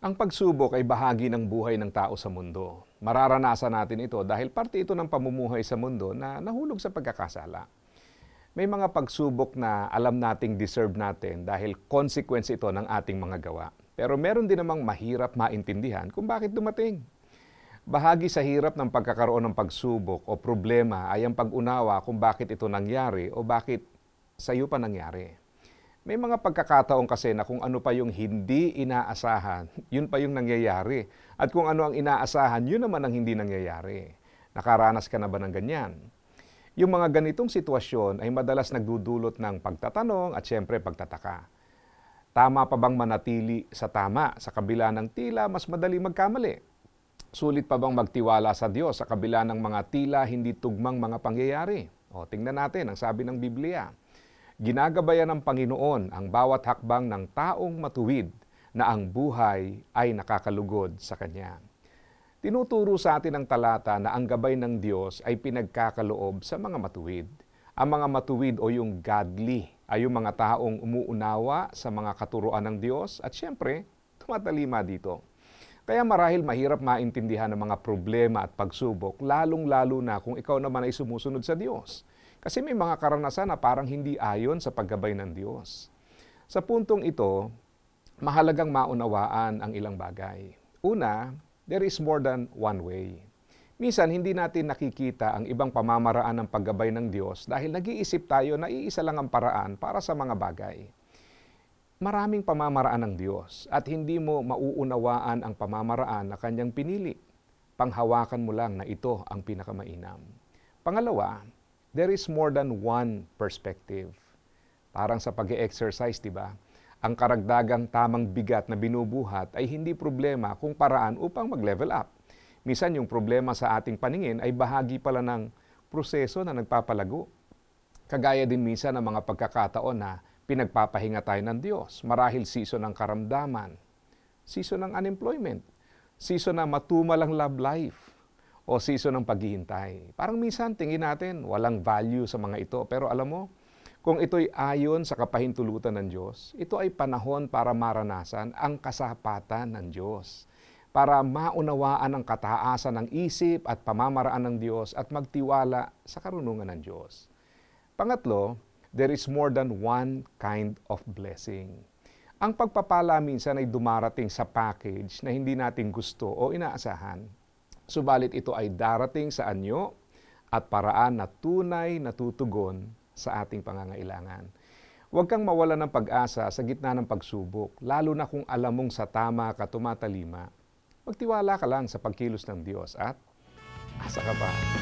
Ang pagsubok ay bahagi ng buhay ng tao sa mundo. Mararanasan natin ito dahil parte ito ng pamumuhay sa mundo na nahulog sa pagkakasala. May mga pagsubok na alam nating deserve natin dahil consequence ito ng ating mga gawa. Pero meron din namang mahirap maintindihan kung bakit dumating. Bahagi sa hirap ng pagkakaroon ng pagsubok o problema ay ang pag-unawa kung bakit ito nangyari o bakit sa iyo pa nangyari. May mga pagkakataon kasi na kung ano pa yung hindi inaasahan, yun pa yung nangyayari. At kung ano ang inaasahan, yun naman ang hindi nangyayari. Nakaranas ka na ba ng ganyan? Yung mga ganitong sitwasyon ay madalas nagdudulot ng pagtatanong at syempre pagtataka. Tama pa bang manatili sa tama sa kabila ng tila mas madali magkamali? Sulit pa bang magtiwala sa Diyos sa kabila ng mga tila hindi tugmang mga pangyayari? O tingnan natin ang sabi ng Biblia. Ginagabayan ng Panginoon ang bawat hakbang ng taong matuwid na ang buhay ay nakakalugod sa Kanya. Tinuturo sa atin ang talata na ang gabay ng Diyos ay pinagkakaloob sa mga matuwid. Ang mga matuwid o yung godly ay yung mga taong umuunawa sa mga katuruan ng Diyos at syempre, tumatalima dito. Kaya marahil mahirap maintindihan ng mga problema at pagsubok, lalong-lalo na kung ikaw naman ay sumusunod sa Diyos. Kasi may mga karanasan na parang hindi ayon sa paggabay ng Diyos. Sa puntong ito, mahalagang maunawaan ang ilang bagay. Una, there is more than one way. Minsan, hindi natin nakikita ang ibang pamamaraan ng paggabay ng Diyos dahil nag-iisip tayo na iisa lang ang paraan para sa mga bagay. Maraming pamamaraan ng Diyos at hindi mo mauunawaan ang pamamaraan na Kanyang pinili. Panghawakan mo lang na ito ang pinakamainam. Pangalawa, there is more than one perspective. Parang sa pag-exercise, di ba? Ang karagdagang tamang bigat na binubuhat ay hindi problema kung paraan upang mag-level up. Minsan yung problema sa ating paningin ay bahagi pala ng proseso na nagpapalago. Kagaya din minsan ng mga pagkakataon na pinagpapahinga tayo ng Diyos. Marahil season ng karamdaman, season ng unemployment, season na matumal ang love life, o season ng paghihintay. Parang minsan tingin natin walang value sa mga ito. Pero alam mo, kung ito'y ayon sa kapahintulutan ng Diyos, ito ay panahon para maranasan ang kasapatan ng Diyos. Para maunawaan ang kataasan ng isip at pamamaraan ng Diyos at magtiwala sa karunungan ng Diyos. Pangatlo, there is more than one kind of blessing. Ang pagpapala minsan ay dumarating sa package na hindi natin gusto o inaasahan. Subalit ito ay darating sa anyo at paraan na tunay na tutugon sa ating pangangailangan. Huwag kang mawalan ng pag-asa sa gitna ng pagsubok, lalo na kung alam mong sa tama ka tumatalima. Magtiwala ka lang sa pagkilos ng Diyos at asa ka pa.